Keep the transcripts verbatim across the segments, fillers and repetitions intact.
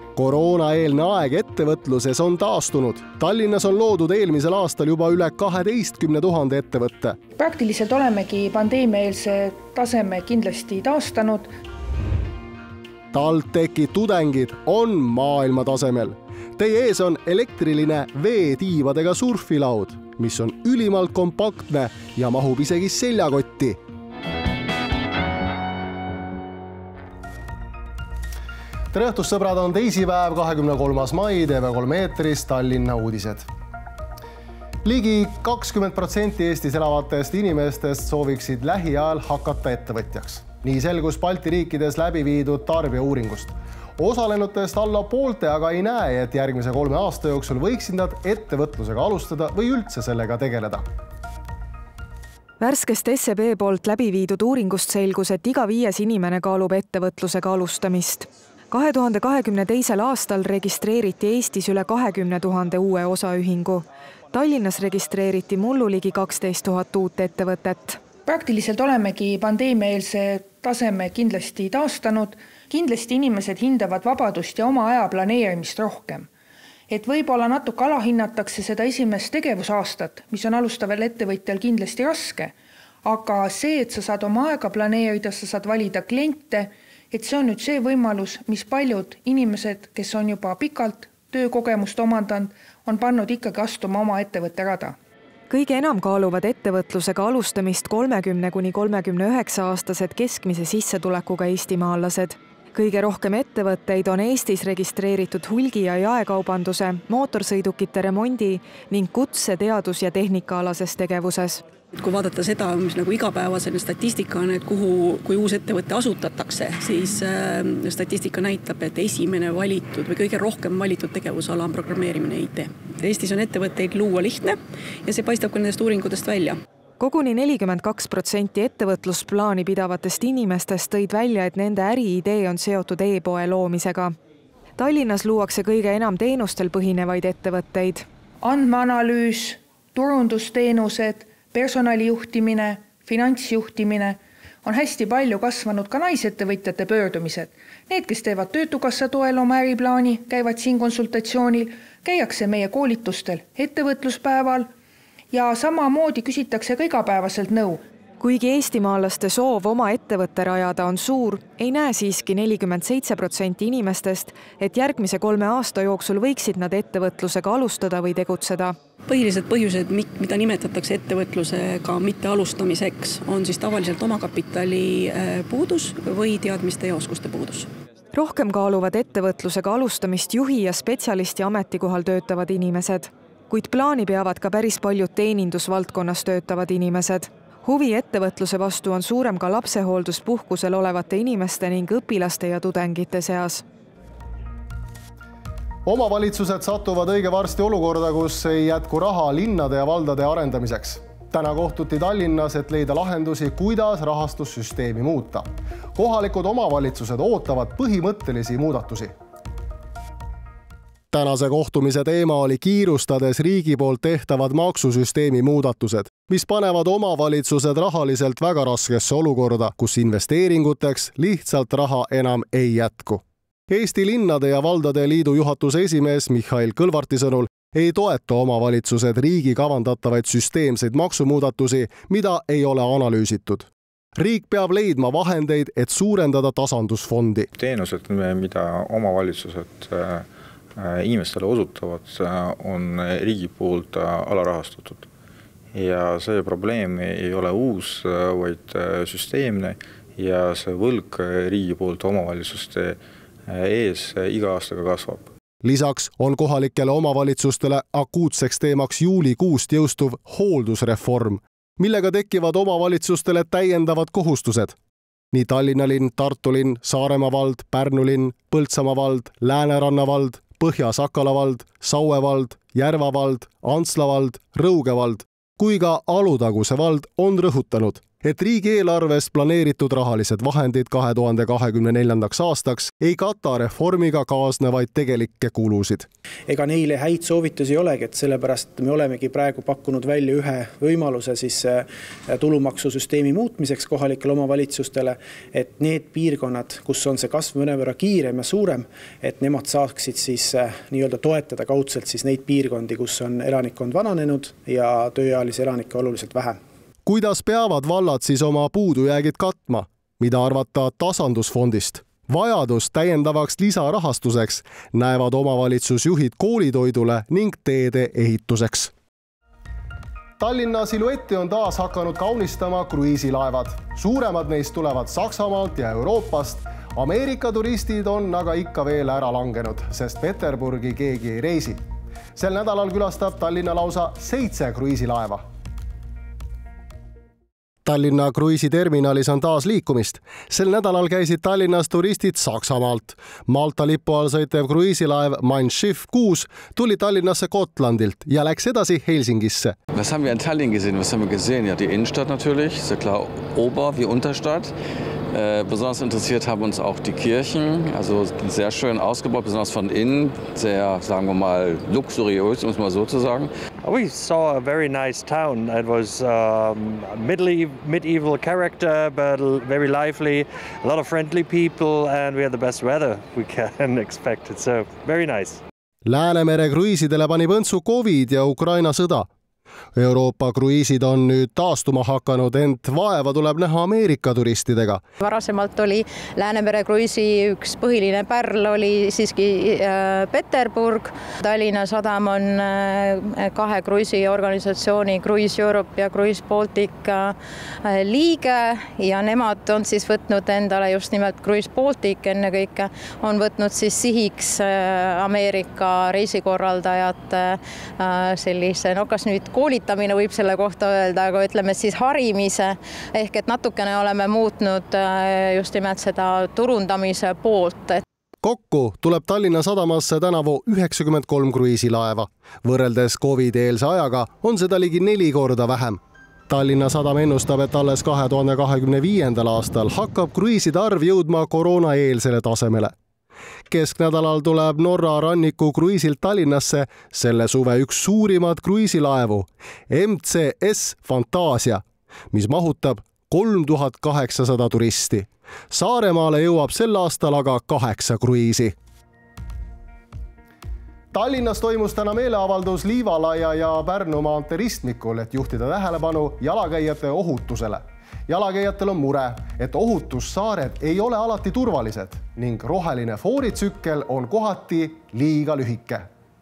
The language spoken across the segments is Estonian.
Koroonaeelne aeg ettevõtluses on taastunud. Tallinnas on loodud eelmisel aastal juba üle kaheteistkümne tuhande ettevõtte. Praktiliselt olemegi pandeemiaeelse taseme kindlasti taastanud. TalTechi tudengid on maailma tasemel. Teie ees on elektriline veetiivadega surfilaud, mis on ülimalt kompaktne ja mahub isegi seljakotti. Tere õhtust, sõbrad, on teisipäev, kahekümne kolmas mai, T V kolm eetris Tallinna uudised. Ligi kakskümmend protsenti Eestis elavatest inimestest sooviksid lähiajal hakata ettevõtjaks. Nii selgus Balti riikides läbi viidud tarbijauuringust. Osalenutest alla poolte aga ei näe, et järgmise kolme aasta jooksul võiksid nad ettevõtlusega alustada või üldse sellega tegeleda. Värskest S E B poolt läbi viidud uuringust selgus, et iga viies inimene kaalub ettevõtlusega alustamist. kahe tuhande kahekümne teisel aastal registreeriti Eestis üle kahekümne tuhande uue osaühingu. Tallinnas registreeriti mullu ligi kaksteist tuhat uut ettevõtet. Praktiliselt olemegi pandeemiaeelse taseme kindlasti taastanud. Kindlasti inimesed hindavad vabadust ja oma aja planeerimist rohkem. Et võib-olla natuke alahinnatakse seda esimest tegevusaastat, mis on alustaval ettevõtjal kindlasti raske. Aga see, et sa saad oma aega planeerida, sa saad valida kliente, et see on nüüd see võimalus, mis paljud inimesed, kes on juba pikalt töökogemust omandanud, on pannud ikkagi astuma oma ettevõtte rada. Kõige enam kaaluvad ettevõtlusega alustamist kolmekümne kuni kolmekümne üheksa aastased keskmise sissetulekuga eestimaalased. Kõige rohkem ettevõtteid on Eestis registreeritud hulgi- ja jaekaubanduse, mootorsõidukite remondi ning kutse-, teadus- ja tehnikaalases tegevuses. Kui vaadata seda, mis nagu igapäevasene statistika on, et kuhu, kui uus ettevõtte asutatakse, siis äh, statistika näitab, et esimene valitud või kõige rohkem valitud tegevusala on programmeerimine I T. Eestis on ettevõtteid luua lihtne ja see paistab ka nendest uuringutest välja. Koguni nelikümmend kaks protsenti ettevõtlusplaani pidavatest inimestest tõid välja, et nende äriidee on seotud e-poe loomisega. Tallinnas luuakse kõige enam teenustel põhinevaid ettevõtteid. Andmeanalüüs, turundusteenused, personalijuhtimine, finantsjuhtimine on hästi palju kasvanud ka naisettevõtjate pöördumised. Need, kes teevad töötukassa toel oma äriplaani, käivad siin konsultatsioonil, käiakse meie koolitustel ettevõtluspäeval ja samamoodi küsitakse ka igapäevaselt nõu. Kuigi eestimaalaste soov oma ettevõtte rajada on suur, ei näe siiski nelikümmend seitse protsenti inimestest, et järgmise kolme aasta jooksul võiksid nad ettevõtlusega alustada või tegutseda. Põhilised põhjused, mida nimetatakse ettevõtlusega mitte alustamiseks, on siis tavaliselt omakapitali puudus või teadmiste ja oskuste puudus. Rohkem kaaluvad ettevõtlusega alustamist juhi ja spetsialisti ametikohal töötavad inimesed, kuid plaani peavad ka päris paljud teenindusvaldkonnas töötavad inimesed. Huvi ettevõtluse vastu on suurem ka lapsehoolduspuhkusel olevate inimeste ning õpilaste ja tudengite seas. Omavalitsused satuvad õige varsti olukorda, kus ei jätku raha linnade ja valdade arendamiseks. Täna kohtuti Tallinnas, et leida lahendusi, kuidas rahastussüsteemi muuta. Kohalikud omavalitsused ootavad põhimõttelisi muudatusi. Tänase kohtumise teema oli kiirustades riigi poolt tehtavad maksusüsteemi muudatused, mis panevad omavalitsused rahaliselt väga raskesse olukorda, kus investeeringuteks lihtsalt raha enam ei jätku. Eesti linnade ja valdade liidu juhatuse esimees Mihhail Kõlvarti sõnul ei toeta omavalitsused riigi kavandatavaid süsteemseid maksumuudatusi, mida ei ole analüüsitud. Riik peab leidma vahendeid, et suurendada tasandusfondi. Teenused, mida omavalitsused inimestele osutavad, on riigi poolt alarahastatud. Ja see probleem ei ole uus, vaid süsteemne ja see võlg riigi poolt omavalitsuste ees iga aastaga kasvab. Lisaks on kohalikele omavalitsustele akuutseks teemaks juulikuust jõustuv hooldusreform, millega tekivad omavalitsustele täiendavad kohustused. Nii Tallinna linn, Tartu linn, Saaremaa vald, Pärnu linn, Põltsamaa vald, Lääneranna vald, Põhja-Sakala vald, Saue vald, Järva vald, Antsla vald, Rõuge vald kui ka Alutaguse vald on rõhutanud, et riigieelarvest planeeritud rahalised vahendid kahe tuhande kahekümne neljandaks aastaks ei kata reformiga kaasnevaid tegelikke kulusid. Ega neile häid soovitusi ei olegi, et sellepärast me olemegi praegu pakkunud välja ühe võimaluse siis tulumaksusüsteemi muutmiseks kohalikele omavalitsustele, et need piirkonnad, kus on see kasv mõnevõrra kiirem ja suurem, et nemad saaksid siis nii-öelda toetada kaudselt siis neid piirkondi, kus on elanikkond vananenud ja tööealisi elanikke oluliselt vähem. Kuidas peavad vallad siis oma puudujäägid katma? Mida arvata tasandusfondist? Vajadus täiendavaks lisarahastuseks näevad omavalitsusjuhid koolitoidule ning teede ehituseks. Tallinna siluetti on taas hakanud kaunistama kruiisilaevad. Suuremad neist tulevad Saksamaalt ja Euroopast. Ameerika turistid on aga ikka veel ära langenud, sest Peterburgi keegi ei reisi. Sel nädalal külastab Tallinna lausa seitse kruiisilaeva. Tallinna kruiisiterminalis on taas liikumist. Sel nädalal käisid Tallinnas turistid Saksamaalt. Malta lipu all sõitev kruiisilaev Mein Schiff kuus tuli Tallinnasse Gotlandilt ja läks edasi Helsingisse. Was haben wir in Tallinn gesehen? Was haben wir gesehen? Ja, die Innenstadt natürlich, ist ja klar, Ober- wie Unterstadt. Äh, besonders interessiert haben uns auch die Kirchen, also sehr schön ausgebaut, besonders von innen, sehr, sagen wir mal, luxuriös, um es mal so zu sagen. We saw a very nice town. It was um, medieval, medieval character, but very lively, a lot of friendly people, and we had the best weather we can expect it, so very nice. Läänemere kruiisidele pani põntsu Covid ja Ukraina sõda. Euroopa kruiisid on nüüd taastuma hakanud, ent vaeva tuleb näha Ameerika turistidega. Varasemalt oli Läänemere kruiisi üks põhiline pärl oli siiski Peterburg. Tallinna sadam on kahe kruiisiorganisatsiooni Cruise Europe ja Cruise Baltic liige ja nemad on siis võtnud endale just nimelt Cruise Baltic enne kõike on võtnud siis sihiks Ameerika reisikorraldajate sellise, no kas nüüd koolitamine võib selle kohta öelda, aga ütleme siis harimise, ehk et natukene oleme muutnud just nimelt seda turundamise poolt. Kokku tuleb Tallinna sadamasse tänavu üheksakümmend kolm kruiisilaeva. Võrreldes Covid-eelse ajaga on seda ligi neli korda vähem. Tallinna sadam ennustab, et alles kahe tuhande kahekümne viiendal aastal hakkab kruiiside arv jõudma koroonaeelsele tasemele. Kesknädalal tuleb Norra ranniku kruiisilt Tallinnasse selle suve üks suurimaid kruiisilaevu M C S Fantasia, mis mahutab kolm tuhat kaheksasada turisti. Saaremaale jõuab sel aastal aga kaheksa kruiisi. Tallinnas toimus täna meeleavaldus Liivalaia ja Pärnu maantee ristmikul, et juhtida tähelepanu jalakäijate ohutusele. Jalakäijatel on mure, et ohutussaared ei ole alati turvalised ning roheline fooritsükkel on kohati liiga lühike.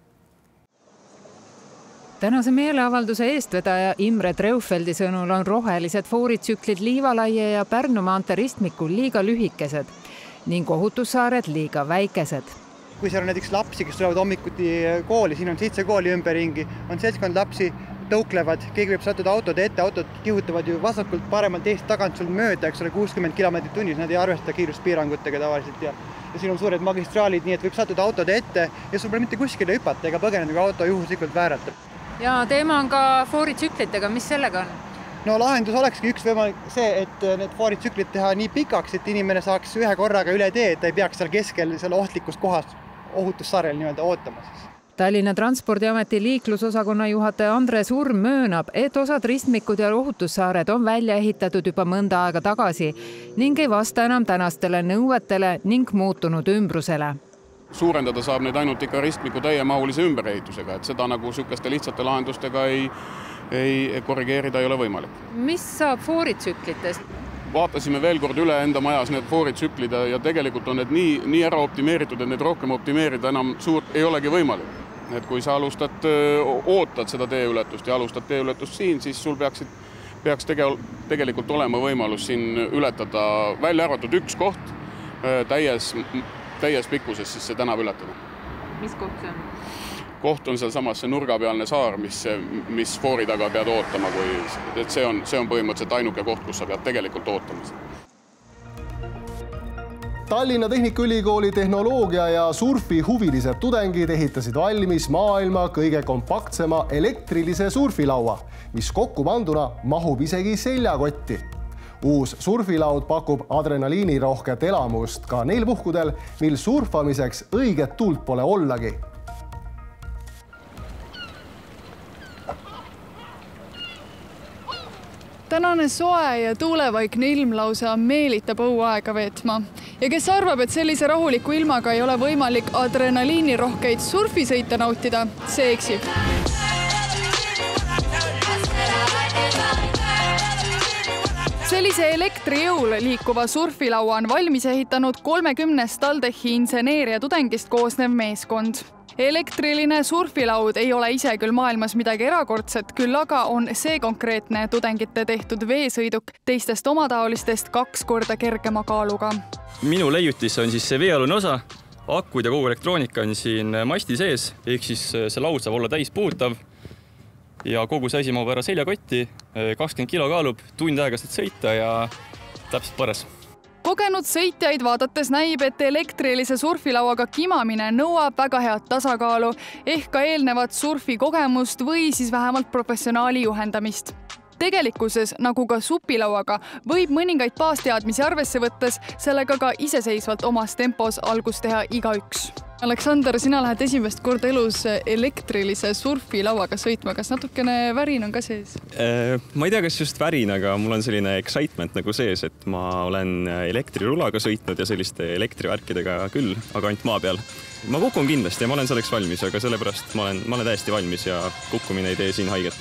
Tänase meeleavalduse eestvedaja Imre Treufeldi sõnul on rohelised fooritsüklid Liivalaia ja Pärnu maantee ristmikul liiga lühikesed ning ohutussaared liiga väikesed. Kui seal on näiteks lapsi, kes tulevad hommikuti kooli, siin on seitse kooli ümberringi, on seltskond lapsi, tõuklevad, keegi võib sattuda autode ette, autod kihutavad ju vasakult paremalt eest tagant sul mööda, eks ole kuuskümmend kilomeetrit tunnis, nad ei arvesta kiiruspiirangutega tavaliselt ja, ja siin on suured magistraalid, nii et võib sattuda autode ette ja sul pole mitte kuskile hüpata ega põgeneda, kui auto juhuslikult vääratab. Ja teema on ka fooritsüklitega, mis sellega on? No lahendus olekski üks võimalik see, et need fooritsüklid teha nii pikaks, et inimene saaks ühe korraga üle tee, et ta ei peaks seal keskel seal ohtlikus kohas ohutussaarel nii-öelda ootama siis. Tallinna Transpordiameti liiklusosakonna juhataja Andres Urm möönab, et osad ristmikud ja ohutussaared on välja ehitatud juba mõnda aega tagasi ning ei vasta enam tänastele nõuetele ning muutunud ümbrusele. Suurendada saab nüüd ainult ikka ristmiku täiemahulise ümberehitusega, et seda nagu sükeste lihtsate lahendustega ei, ei korrigeerida ei ole võimalik. Mis saab fooritsüklitest? Vaatasime veel kord üle enda majas need fooritsüklid ja tegelikult on need nii, nii ära optimeeritud, et need rohkem optimeerida enam suur ei olegi võimalik. Et kui sa alustad, ootad seda teeületust ja alustad teeületust siin, siis sul peaksid, peaks tege, tegelikult olema võimalus siin ületada välja arvatud üks koht täies, täies pikkuses siis see tänav ületada. Mis koht see on? Koht on seal samas see nurgapealne saar, mis, mis foori taga pead ootama, kui, et see on, see on põhimõtteliselt ainuke koht, kus sa pead tegelikult ootama. Tallinna Tehnikaülikooli tehnoloogia ja surfi huvilised tudengid ehitasid valmis maailma kõige kompaktsema elektrilise surfilaua, mis kokku panduna mahub isegi seljakotti. Uus surfilaud pakub adrenaliinirohket elamust ka neil puhkudel, mil surfamiseks õiget tuult pole ollagi. Tänane soe ja tuulevaikne ilm lausa meelitab õuaega veetma. Ja kes arvab, et sellise rahuliku ilmaga ei ole võimalik adrenaliinirohkeid surfisõite nautida, see eksib. Sellise elektrijõul liikuva surfilaua on valmis ehitanud kolmekümnest TalTechi inseneeria tudengist koosnev meeskond. Elektriline surfilaud ei ole ise küll maailmas midagi erakordset, küll aga on see konkreetne tudengite tehtud veesõiduk teistest omataolistest kaks korda kergema kaaluga. Minu leiutis on siis see veealune osa, akud ja kogu elektroonika on siin masti sees, ehk siis see laud saab olla täispuhutav ja kogu see asi mahub ära seljakotti, kakskümmend kilo kaalub, tund aega saad sõita ja täpselt pares. Kogenud sõitjaid vaadates näib, et elektrilise surfilauaga kimamine nõuab väga head tasakaalu ehk ka eelnevat surfikogemust või siis vähemalt professionaali juhendamist. Tegelikkuses, nagu ka supilauaga, võib mõningaid baasteadmisi arvesse võttes sellega ka iseseisvalt omas tempos algust teha igaüks. Aleksander, sina lähed esimest korda elus elektrilise surfilauaga sõitma. Kas natukene värin on ka sees? Ma ei tea, kas just värin, aga mul on selline excitement nagu sees, et ma olen elektrirulaga sõitnud ja selliste elektrivärkidega küll, aga ainult maa peal. Ma kukun kindlasti ja ma olen selleks valmis, aga sellepärast ma olen, ma olen täiesti valmis ja kukkumine ei tee siin haiget.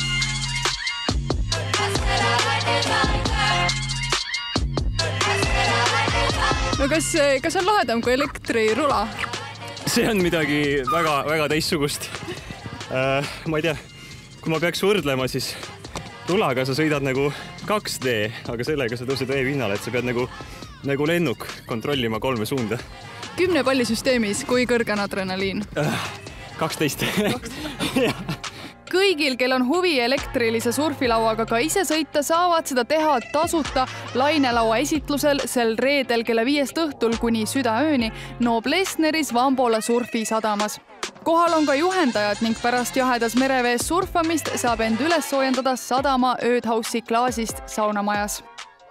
No kas, kas on lahedam kui elektrirula? See on midagi väga, väga teissugust. Äh, ma ei tea, kui ma peaks võrdlema, siis rulaga sa sõidad nagu kaks D, aga sellega sa tõused veepinnale, et sa pead nagu, nagu lennuk kontrollima kolme suunda. Kümne palli süsteemis, kui kõrge on adrenaliin? Äh, kaksteist. Kõigil, kel on huvi elektrilise surfilauaga ka ise sõita, saavad seda teha tasuta lainelaua esitlusel sel reedel kella viiest õhtul kuni südaööni Noblessneris Vambola surfisadamas. Kohal on ka juhendajad ning pärast jahedas merevees surfamist saab end üles soojendada sadama öödhaussi klaasist saunamajas.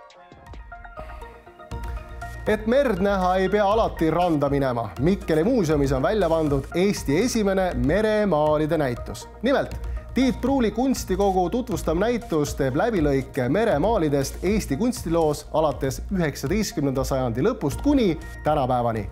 Et merd näha ei pea alati randa minema. Mikkeli muuseumis on välja pandud Eesti esimene meremaalide näitus. Nimelt, Tiit Pruuli kunstikogu tutvustav näitus teeb läbilõike meremaalidest Eesti kunstiloos alates üheksateistkümnenda sajandi lõpust kuni tänapäevani.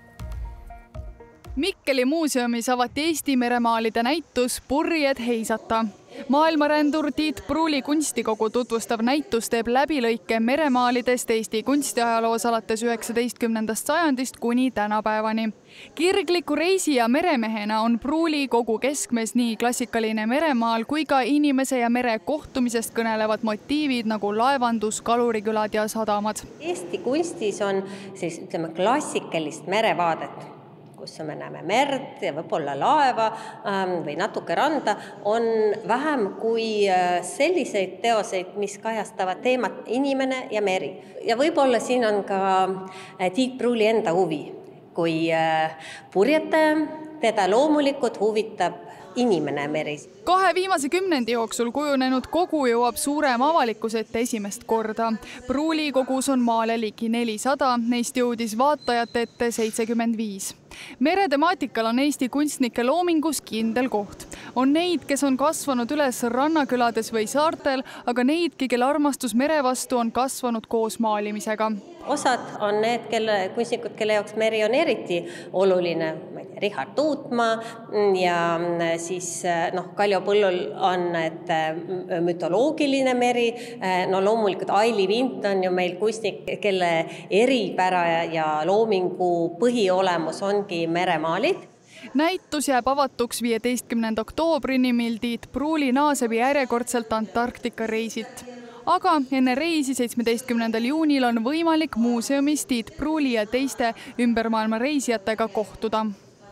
Mikkeli muuseumis avati Eesti meremaalide näitus Purjed heisata. Maailmarändur Tiit Pruuli kunstikogu tutvustav näitus teeb läbilõike meremaalidest Eesti kunstiajaloos alates üheksateistkümnendast sajandist kuni tänapäevani. Kirgliku reisi ja meremehena on Pruuli kogu keskmes nii klassikaline meremaal kui ka inimese ja mere kohtumisest kõnelevad motiivid nagu laevandus, kalurikülad ja sadamad. Eesti kunstis on siis, ütleme, klassikalist merevaadet, kus me näeme merd ja võib-olla laeva või natuke randa, on vähem kui selliseid teoseid, mis kajastavad teemat inimene ja meri. Ja võib-olla siin on ka Tiit Pruuli enda huvi, kui purjetaja teda loomulikult huvitab inimene meris. Kahe viimase kümnendi jooksul kujunenud kogu jõuab suurem avalikus ette esimest korda. Pruuli kogus on maale ligi nelisada, neist jõudis vaatajate ette seitsekümmend viis. Meretemaatikal on Eesti kunstnike loomingus kindel koht. On neid, kes on kasvanud üles rannakülades või saartel, aga neidki, kelle armastus mere vastu on kasvanud koos maalimisega. Osad on need kelle, kunstnikud, kelle jaoks meri on eriti oluline. Richard Uutmaa ja siis noh, Kaljo Põllul on et mütoloogiline meri. No loomulikult Aili Vint on ju meil kunstnik, kelle eripära ja loomingu põhiolemus ongi meremaalid. Näitus jääb avatuks viieteistkümnenda oktoobrini, mil Tiit Pruuli naaseb järjekordselt Antarktika reisit. Aga enne reisi seitsmeteistkümnendal juunil on võimalik muuseumis Tiit Pruuli ja teiste ümbermaailma reisijatega kohtuda.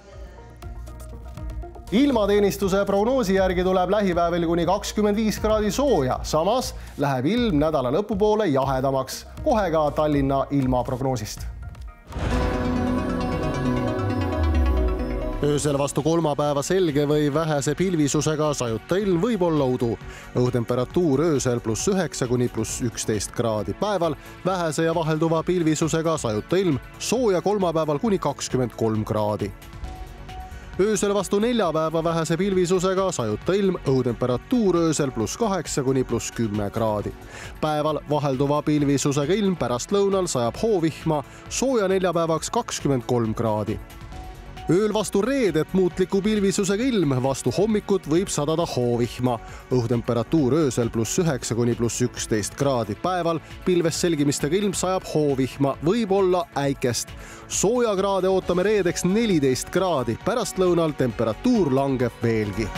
Ilmateenistuse prognoosi järgi tuleb lähipäevil kuni kakskümmend viis kraadi sooja, samas läheb ilm nädala lõpupoole jahedamaks. Kohe ka Tallinna ilmaprognoosist. öösel vastu kolmapäeva selge või vähese pilvisusega sajuta ilm võib olla udu. Õhutemperatuur öösel pluss üheksa kuni pluss üksteist kraadi. Päeval vähese ja vahelduva pilvisusega sajuta ilm, sooja kolmapäeval kuni kakskümmend kolm kraadi. Öösel vastu neljapäeva vähese pilvisusega sajuta ilm, õhutemperatuur öösel pluss kaheksa kuni pluss kümme kraadi. Päeval vahelduva pilvisusega ilm, pärast lõunal sajab hoovihma, sooja neljapäevaks kakskümmend kolm kraadi. Ööl vastu reedet muutliku pilvisusega ilm, vastu hommikut võib sadada hoovihma. Õhutemperatuur öösel pluss üheksa kuni pluss üksteist kraadi. Päeval pilves selgimistega ilm sajab hoovihma, võib olla äikest. Sooja kraade ootame reedeks neliteist kraadi, pärast lõunal temperatuur langeb veelgi.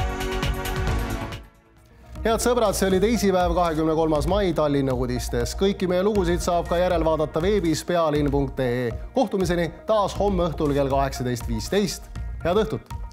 Head sõbrad, see oli teisipäev, kahekümne kolmas mai Tallinna uudistes. Kõiki meie lugusid saab ka järel vaadata veebis pealinn punkt ee. Kohtumiseni taas homme õhtul kell kaheksateist viisteist. Head õhtut!